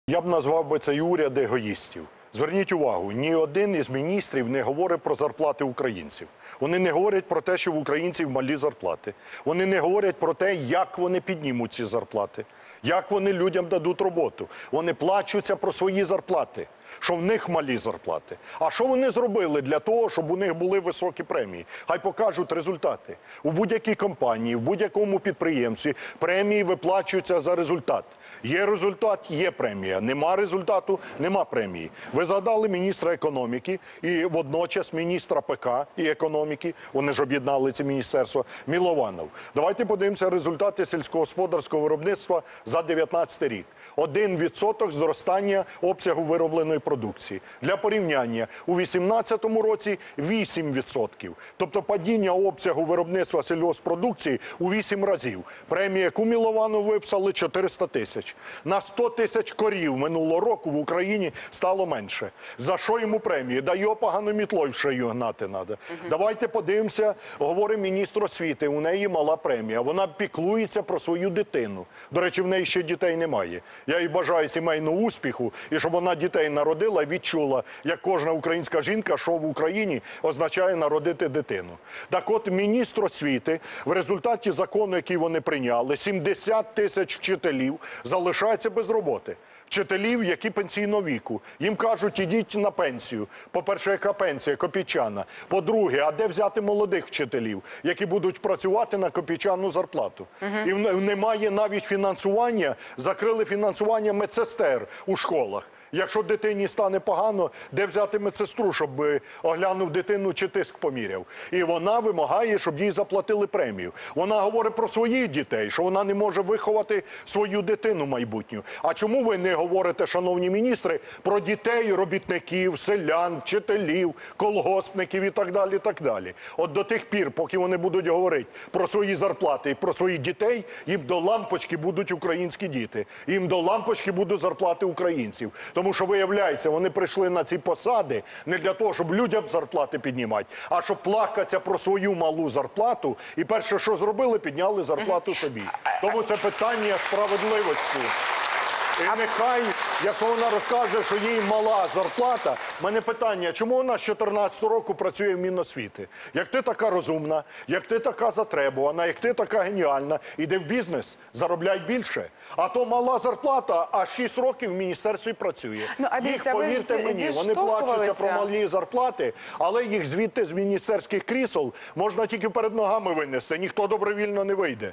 Я б назвав би цей уряд егоїстів. Зверніть увагу, ні один із міністрів не говорить про зарплати українців. Вони не говорять про те, що в українців малі зарплати. Вони не говорять про те, як вони піднімуть ці зарплати, як вони людям дадуть роботу. Вони плачуться про свої зарплати, що в них малі зарплати. А що вони зробили для того, щоб у них були високі премії? Хай покажуть результати. У будь-якій компанії, в будь-якому підприємстві премії виплачуються за результат. Є результат – є премія. Нема результату – нема премії. Ви згадали міністра економіки і водночас міністра ПК і економіки, вони ж об'єднали ці міністерства, Милованов. Давайте подивимося результати сільськогосподарського виробництва за 2019 рік. 1% зростання обсягу виробленої продукції. Для порівняння, у 2018 році 8%. Тобто падіння обсягу виробництва сільгосппродукції у 8 разів. Премія, яку Милованов виписали, 400 тисяч. На 100 тисяч корів минулого року в Україні стало менше. За що йому премії? Да його погано мітлою в шию гнати треба. Давайте подивимося, говорить міністр освіти, у неї мала премія. Вона піклується про свою дитину. До речі, в неї ще дітей немає. Я їй бажаю сімейного успіху, і щоб вона дітей народила і відчула, як кожна українська жінка, що в Україні означає народити дитину. Так от, міністр освіти в результаті закону, який вони прийняли, 70 тисяч вчителів залишаються без роботи. Вчителів, які пенсійного віку. Їм кажуть, ідіть на пенсію. По-перше, яка пенсія? Копійчана. По-друге, а де взяти молодих вчителів, які будуть працювати на копійчану зарплату? І немає навіть фінансування, закрили фінансування медсестер у школах. Якщо дитині стане погано, де взяти медсестру, щоб оглянув дитину чи тиск поміряв? І вона вимагає, щоб їй заплатили премію. Вона говорить про своїх дітей, що вона не може виховати свою дитину майбутню. А чому ви не говорите, шановні міністри, про дітей, робітників, селян, вчителів, колгоспників і так далі, і так далі? От до тих пір, поки вони будуть говорити про свої зарплати і про своїх дітей, їм до лампочки будуть українські діти. Їм до лампочки будуть зарплати українців. Тому що, виявляється, вони прийшли на ці посади не для того, щоб людям зарплати піднімати, а щоб плакатися про свою малу зарплату. І перше, що зробили, підняли зарплату собі. Тому це питання справедливості. І нехай, якщо вона розказує, що їй мала зарплата, в мене питання, чому вона з 2014 року працює в Міносвіти? Як ти така розумна, як ти така затребувана, як ти така геніальна, іди в бізнес, заробляй більше. А то мала зарплата, а 6 років в міністерстві працює. Їх, повірте мені, вони плачуться про малі зарплати, але їх звідти з міністерських крісел можна тільки перед ногами винести, ніхто добровільно не вийде.